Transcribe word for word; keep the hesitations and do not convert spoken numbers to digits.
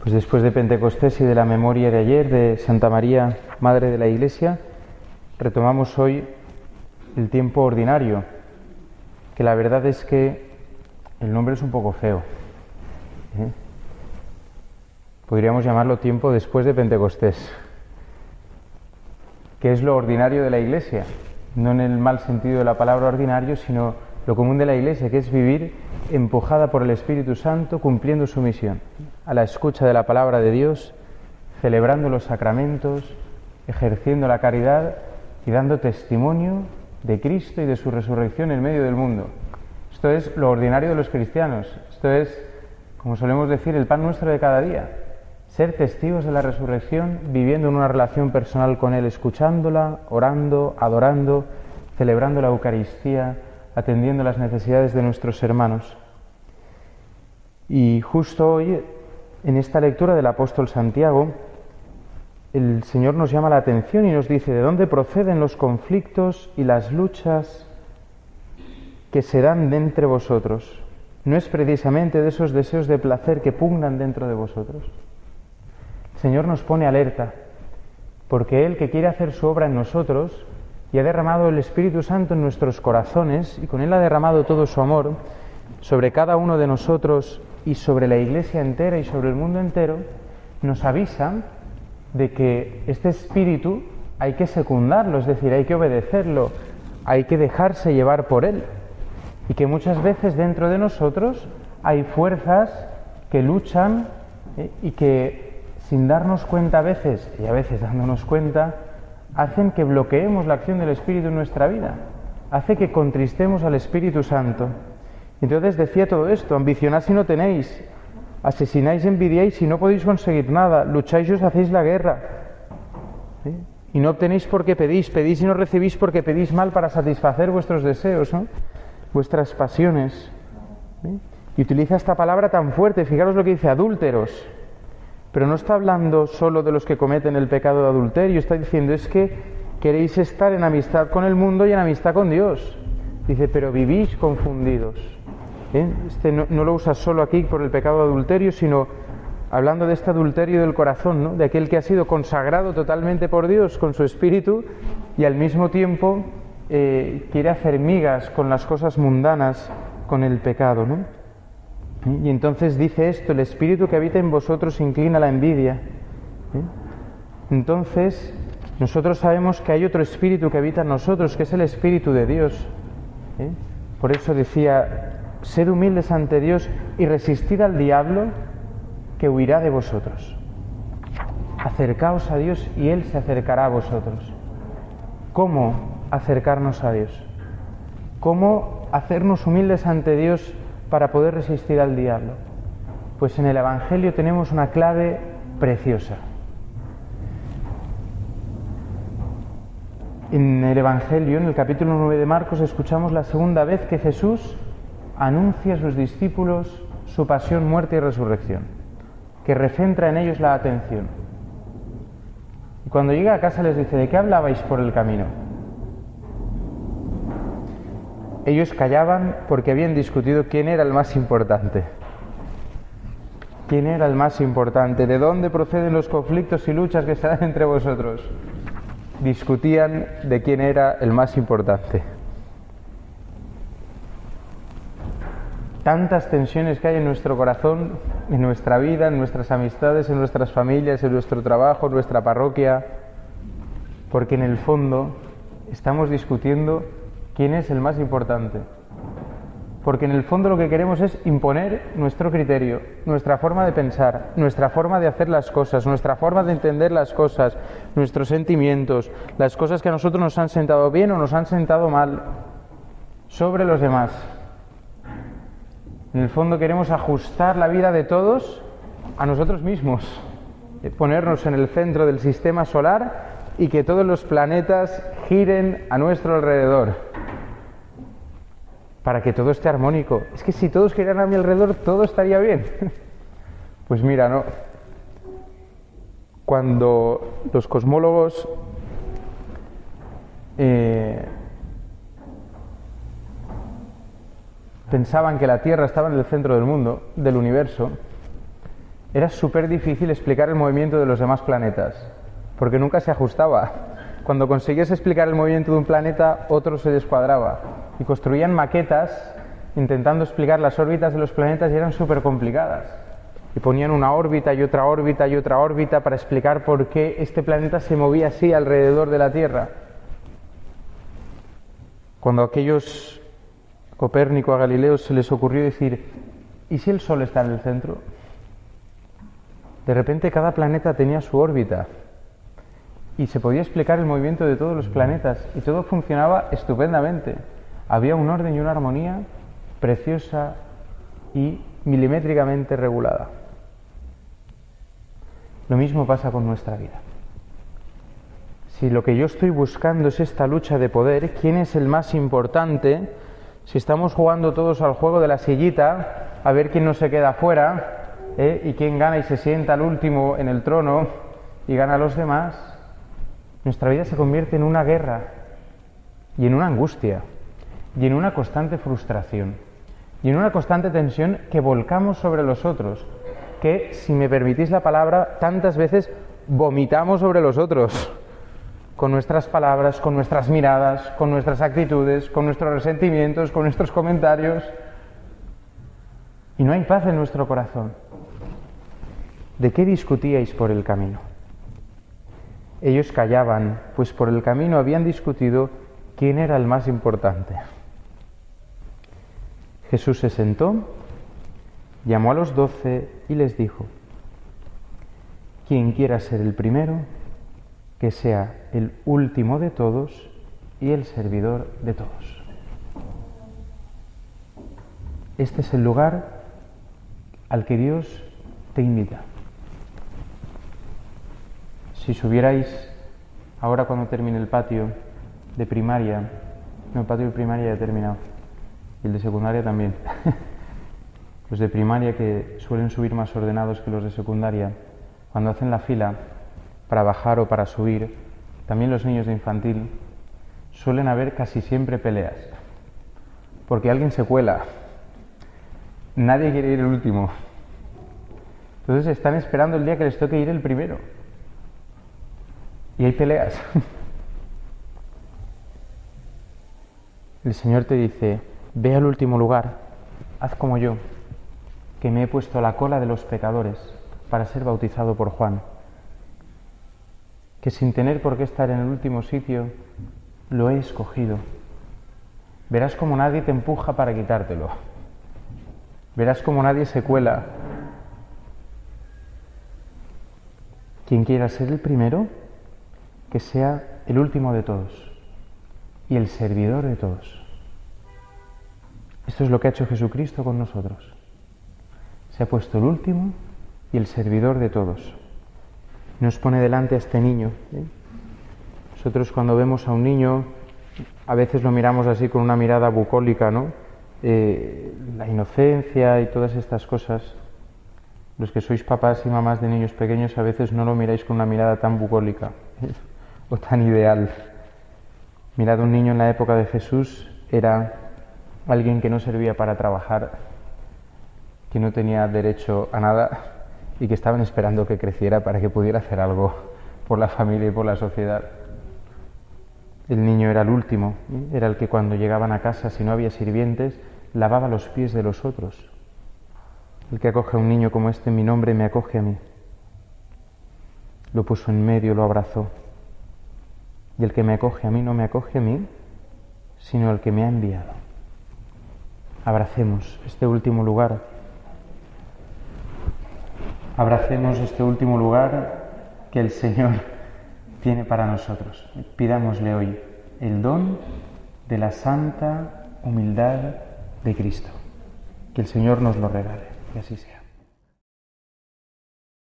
Pues después de Pentecostés y de la memoria de ayer de Santa María, Madre de la Iglesia, retomamos hoy el tiempo ordinario, que la verdad es que el nombre es un poco feo. ¿eh? Podríamos llamarlo tiempo después de Pentecostés, que es lo ordinario de la Iglesia, no en el mal sentido de la palabra ordinario, sino lo común de la Iglesia, que es vivir empujada por el Espíritu Santo, cumpliendo su misión, a la escucha de la palabra de Dios, celebrando los sacramentos, ejerciendo la caridad y dando testimonio de Cristo y de su resurrección en medio del mundo. Esto es lo ordinario de los cristianos. Esto es, como solemos decir, el pan nuestro de cada día. Ser testigos de la resurrección, viviendo en una relación personal con Él, escuchándola, orando, adorando, celebrando la Eucaristía, atendiendo las necesidades de nuestros hermanos. Y justo hoy, en esta lectura del apóstol Santiago, el Señor nos llama la atención y nos dice de dónde proceden los conflictos y las luchas que se dan de entre vosotros. No es precisamente de esos deseos de placer que pugnan dentro de vosotros. El Señor nos pone alerta, porque Él, que quiere hacer su obra en nosotros y ha derramado el Espíritu Santo en nuestros corazones, y con Él ha derramado todo su amor sobre cada uno de nosotros y sobre la Iglesia entera y sobre el mundo entero, nos avisa de que este Espíritu hay que secundarlo, es decir, hay que obedecerlo, hay que dejarse llevar por Él, y que muchas veces dentro de nosotros hay fuerzas que luchan ¿eh? y que sin darnos cuenta a veces, y a veces dándonos cuenta, hacen que bloqueemos la acción del Espíritu en nuestra vida, hace que contristemos al Espíritu Santo. Entonces decía todo esto: ambicionad si no tenéis, asesináis, envidiáis si no podéis conseguir nada, lucháis y os hacéis la guerra. ¿Sí? Y no obtenéis porque pedís, pedís y no recibís porque pedís mal para satisfacer vuestros deseos, ¿no? Vuestras pasiones. ¿Sí? Y utiliza esta palabra tan fuerte, fijaros lo que dice, adúlteros. Pero no está hablando solo de los que cometen el pecado de adulterio, está diciendo es que queréis estar en amistad con el mundo y en amistad con Dios. Dice, pero vivís confundidos. ¿Eh? Este no, no lo usa solo aquí por el pecado de adulterio, sino hablando de este adulterio del corazón, ¿no? De aquel que ha sido consagrado totalmente por Dios con su espíritu y al mismo tiempo eh, quiere hacer migas con las cosas mundanas, con el pecado, ¿no? ¿Eh? Y entonces dice esto: el espíritu que habita en vosotros inclina la envidia. ¿Eh? Entonces nosotros sabemos que hay otro espíritu que habita en nosotros, que es el Espíritu de Dios. ¿Eh? Por eso decía: sed humildes ante Dios y resistid al diablo, que huirá de vosotros. Acercaos a Dios y Él se acercará a vosotros. ¿Cómo acercarnos a Dios? ¿Cómo hacernos humildes ante Dios para poder resistir al diablo? Pues en el Evangelio tenemos una clave preciosa. En el Evangelio, en el capítulo nueve de Marcos, escuchamos la segunda vez que Jesús anuncia a sus discípulos su pasión, muerte y resurrección, que recentra en ellos la atención. Y cuando llega a casa les dice: ¿de qué hablabais por el camino? Ellos callaban porque habían discutido quién era el más importante. ¿Quién era el más importante? ¿De dónde proceden los conflictos y luchas que se dan entre vosotros? Discutían de quién era el más importante. Tantas tensiones que hay en nuestro corazón, en nuestra vida, en nuestras amistades, en nuestras familias, en nuestro trabajo, en nuestra parroquia, porque en el fondo estamos discutiendo quién es el más importante. Porque en el fondo lo que queremos es imponer nuestro criterio, nuestra forma de pensar, nuestra forma de hacer las cosas, nuestra forma de entender las cosas, nuestros sentimientos, las cosas que a nosotros nos han sentado bien o nos han sentado mal, sobre los demás. En el fondo queremos ajustar la vida de todos a nosotros mismos, ponernos en el centro del sistema solar y que todos los planetas giren a nuestro alrededor, para que todo esté armónico. Es que si todos giraran a mi alrededor, todo estaría bien. Pues mira, no. Cuando los cosmólogos eh, pensaban que la Tierra estaba en el centro del mundo, del universo, era súper difícil explicar el movimiento de los demás planetas, porque nunca se ajustaba. Cuando conseguías explicar el movimiento de un planeta, otro se descuadraba. Y construían maquetas intentando explicar las órbitas de los planetas y eran súper complicadas. Y ponían una órbita y otra órbita y otra órbita para explicar por qué este planeta se movía así alrededor de la Tierra. Cuando a aquellos Copérnico, a Galileo, se les ocurrió decir, ¿y si el Sol está en el centro? De repente cada planeta tenía su órbita y se podía explicar el movimiento de todos los planetas y todo funcionaba estupendamente. Había un orden y una armonía preciosa y milimétricamente regulada. Lo mismo pasa con nuestra vida. Si lo que yo estoy buscando es esta lucha de poder, ¿quién es el más importante? Si estamos jugando todos al juego de la sillita, a ver quién no se queda fuera, ¿eh? y quién gana y se sienta al último en el trono y gana a los demás, nuestra vida se convierte en una guerra y en una angustia y en una constante frustración y en una constante tensión que volcamos sobre los otros, que, si me permitís la palabra, tantas veces vomitamos sobre los otros, con nuestras palabras, con nuestras miradas, con nuestras actitudes, con nuestros resentimientos, con nuestros comentarios. Y no hay paz en nuestro corazón. ¿De qué discutíais por el camino? Ellos callaban, pues por el camino habían discutido quién era el más importante. Jesús se sentó, llamó a los doce y les dijo, quien quiera ser el primero, que sea el último de todos y el servidor de todos. Este es el lugar al que Dios te invita. Si subierais ahora cuando termine el patio de primaria, no, el patio de primaria ya ha terminado, y el de secundaria también. Los de primaria, que suelen subir más ordenados que los de secundaria, cuando hacen la fila para bajar o para subir, también los niños de infantil, suelen haber casi siempre peleas, porque alguien se cuela, nadie quiere ir el último, entonces están esperando el día que les toque ir el primero, y hay peleas. El Señor te dice, ve al último lugar, haz como yo, que me he puesto a la cola de los pecadores para ser bautizado por Juan, que sin tener por qué estar en el último sitio, lo he escogido. Verás como nadie te empuja para quitártelo. Verás como nadie se cuela. Quien quiera ser el primero, que sea el último de todos y el servidor de todos. Esto es lo que ha hecho Jesucristo con nosotros. Se ha puesto el último y el servidor de todos. Nos pone delante a este niño. ¿eh? Nosotros cuando vemos a un niño, a veces lo miramos así con una mirada bucólica, ¿no? Eh, la inocencia y todas estas cosas. Los que sois papás y mamás de niños pequeños a veces no lo miráis con una mirada tan bucólica, ¿eh? o tan ideal. Mirad, un niño en la época de Jesús era alguien que no servía para trabajar, que no tenía derecho a nada, y que estaban esperando que creciera para que pudiera hacer algo por la familia y por la sociedad. El niño era el último, ¿eh? era el que cuando llegaban a casa, si no había sirvientes, lavaba los pies de los otros. El que acoge a un niño como este en mi nombre me acoge a mí. Lo puso en medio, lo abrazó. Y el que me acoge a mí no me acoge a mí, sino el que me ha enviado. Abracemos este último lugar. Abracemos este último lugar que el Señor tiene para nosotros. Pidámosle hoy el don de la santa humildad de Cristo. Que el Señor nos lo regale. Que así sea.